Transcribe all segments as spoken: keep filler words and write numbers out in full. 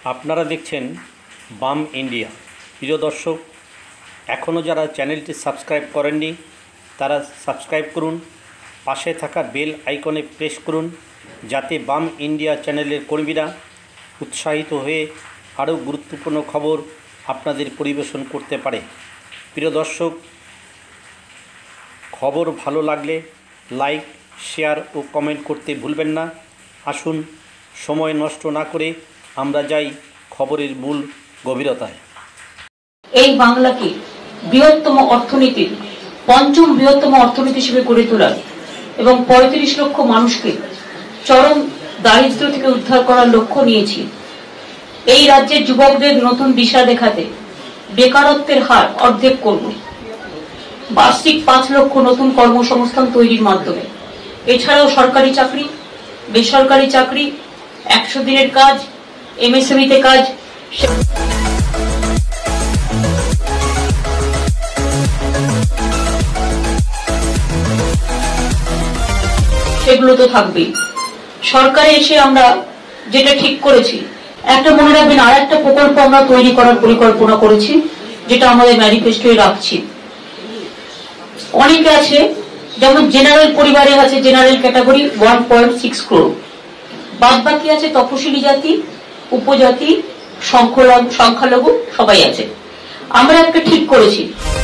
আপনারা দেখছেন বাম ইন্ডিয়া। প্রিয় দর্শক, এখনও যারা চ্যানেলটি সাবস্ক্রাইব করেননি তারা সাবস্ক্রাইব করুন, পাশে থাকা বেল আইকনে প্রেস করুন, যাতে বাম ইন্ডিয়া চ্যানেলের কর্মীরা উৎসাহিত হয়ে আরও গুরুত্বপূর্ণ খবর আপনাদের পরিবেশন করতে পারে। প্রিয় দর্শক, খবর ভালো লাগলে লাইক, শেয়ার ও কমেন্ট করতে ভুলবেন না। আসুন সময় নষ্ট না করে আমরা যাই খবরের মূল গভীরতায়। এই বাংলাকে বৃহত্তম অর্থনীতির পঞ্চম বৃহত্তম অর্থনীতি হিসেবে গড়ে তোলার এবং পঁয়ত্রিশ লক্ষ মানুষকে চরম দারিদ্র থেকে উদ্ধার করার লক্ষ্য নিয়েছি। এই রাজ্যের যুবকদের নতুন দিশা দেখাতে বেকারত্বের হার অর্ধেক করব, বার্ষিক পাঁচ লক্ষ নতুন কর্মসংস্থান তৈরির মাধ্যমে। এছাড়াও সরকারি চাকরি, বেসরকারি চাকরি, একশো দিনের কাজ, এমএসএমইতে কাজ, সেগুলো তো থাকবেই। সরকারে এসে আমরা যেটা ঠিক করেছি, একটা মনে রাখবেন, আর একটা প্রকল্প আমরা তৈরি করার পরিকল্পনা করেছি, যেটা আমাদের ম্যানিফেস্টোয় রাখছি। অনেকে আছে, যেমন জেনারেল পরিবারে আছে general category one point six crore, বাদ বাকি আছে তপশিলি জাতি, উপজাতি, সংখ্যালঘু, সবাই আছে। আমরা একটা ঠিক করেছি,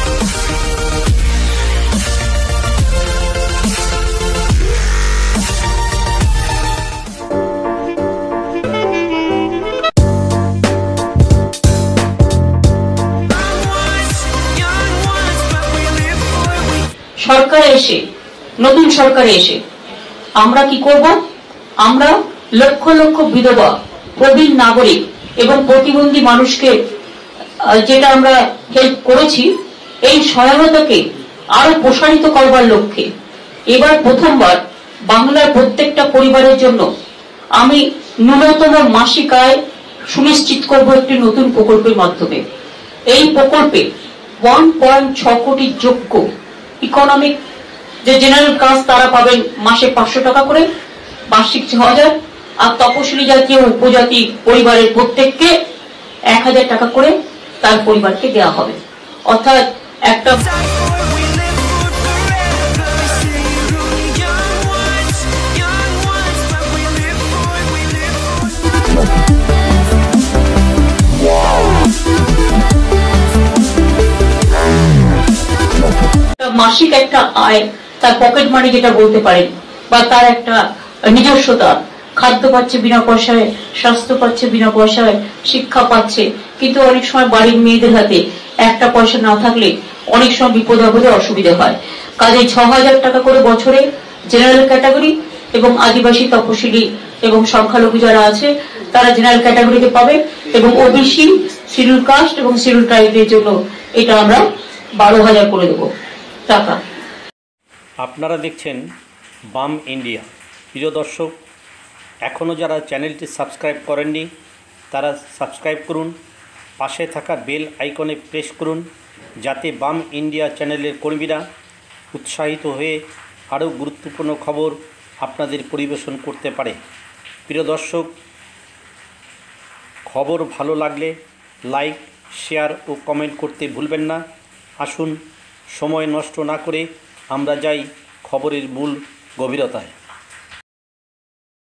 সরকারে এসে নতুন সরকারে এসে আমরা কি করব, আমরা লক্ষ লক্ষ বিধবা, প্রবীণ নাগরিক এবং প্রতিবন্ধী মানুষকে যেটা আমরা হেল্প করেছি, এই সহায়তাকে আরো প্রসারিত করবার লক্ষ্যে এবার প্রথমবার বাংলার প্রত্যেকটা পরিবারের জন্য আমি ন্যূনতম মাসিক আয় সুনিশ্চিত করব একটি নতুন প্রকল্পের মাধ্যমে। এই প্রকল্পে ওয়ান পয়েন্ট ছ কোটি যোগ্য ইকোনমিক যে জেনারেল কাজ তারা পাবেন মাসে পাঁচশো টাকা করে, বার্ষিক ছ হাজার, আর তপশিলি জাতীয় উপজাতি পরিবারের প্রত্যেককে এক হাজার টাকা করে তার পরিবারকে দেওয়া হবে। অর্থাৎ একটা মাসিক একটা আয়, তার পকেট মানি যেটা বলতে পারেন, বা তার একটা নিজস্বতা, খাদ্য পাচ্ছে বিনা পয়সায়, স্বাস্থ্য পাচ্ছে বিনা পয়সায়, শিক্ষা পাচ্ছে। কিন্তু অনেক সময় বাড়ির মেয়েদের হাতে একটা পয়সা না থাকলে অনেক সময় বিপদ আপদে অসুবিধা হয়। কাজে ছ হাজার টাকা করে বছরে জেনারেল ক্যাটাগরি এবং আদিবাসী, তপশিলি এবং সংখ্যালঘু যারা আছে তারা জেনারেল ক্যাটাগরিতে পাবে, এবং ওবিসি, শিডিউল কাস্ট এবং শিডিউল ট্রাইবের জন্য এটা আমরা বারো হাজার করে দেবো টাকা। আপনারা দেখছেন বাম ইন্ডিয়া। প্রিয় দর্শক, এখনও যারা চ্যানেলটি সাবস্ক্রাইব করেননি তারা সাবস্ক্রাইব করুন, পাশে থাকা বেল আইকনে প্রেস করুন, যাতে বাম ইন্ডিয়া চ্যানেলের কর্মীরা উৎসাহিত হয়ে আরও গুরুত্বপূর্ণ খবর আপনাদের পরিবেশন করতে পারে। প্রিয় দর্শক, খবর ভালো লাগলে লাইক, শেয়ার ও কমেন্ট করতে ভুলবেন না। আসুন সময় নষ্ট না করে আমরা যাই খবরের মূল গভীরতায়।